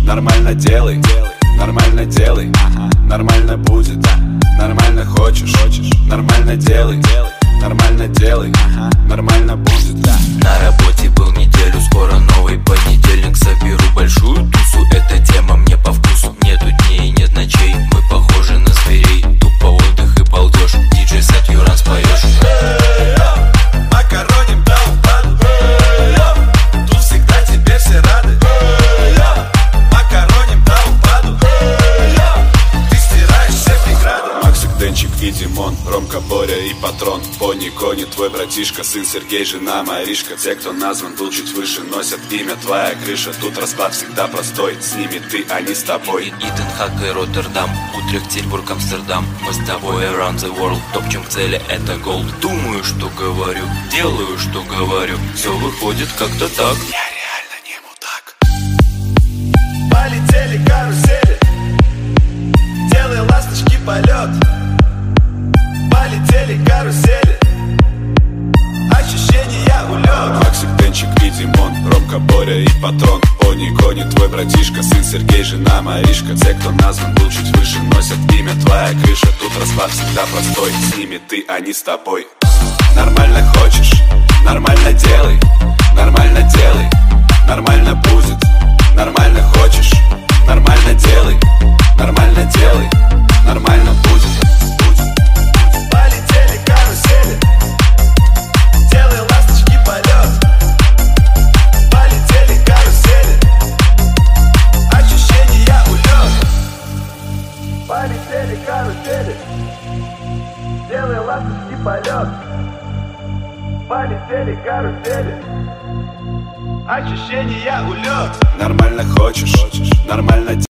нормально делай, нормально делай, нормально будет, нормально хочешь, нормально делай, нормально делай, нормально будет. На работе был неделю, скоро новый понедельник. Соберу большую тусу, эта тема мне по вкусу. Нету дней, нет ночей, мы похожи на зверей. Тупо отдых и балдеж, диджей сет Юран споешь. Макароним до упаду, тут всегда теперь все рады. Макароним до упаду, ты стираешь все преграды. Максик, Денчик и Димон, Ромка, Боря и Патрон, Пони, Кони, твой братишка, сын Сергей, жена Маришка. Те, кто назван был чуть выше, носят имя твоя крыша. Тут расклад всегда простой, с ними ты, а не с тобой. Итан Хак и Роттердам, Утрехт, Тильбург, Амстердам. Мы с тобой around the world, топчем к цели, это голд. Думаю, что говорю, делаю, что говорю. Все выходит как-то так. Я реально не мудак. Полетели карусели, делай ласточки полет. Полетели карусели, ощущения улет. Максик, Денчик и Димон, Ромка, Боря и Патрон, Пони, Кони, твой братишка, сын Сергей, жена Маришка. Те, кто назван был чуть выше, носят имя твоя крыша. Тут расклад всегда простой, с ними ты, а не с тобой. Нормально хочешь, нормально делай, нормально делай, нормально будет, нормально хочешь, нормально делай, нормально делай, нормально будет. Полетели карусели, делай ласточки полет. Полетели карусели, ощущения улет. Полетели карусели, делай ласточки полет. Полетели карусели, ощущения улет. Нормально хочешь, нормально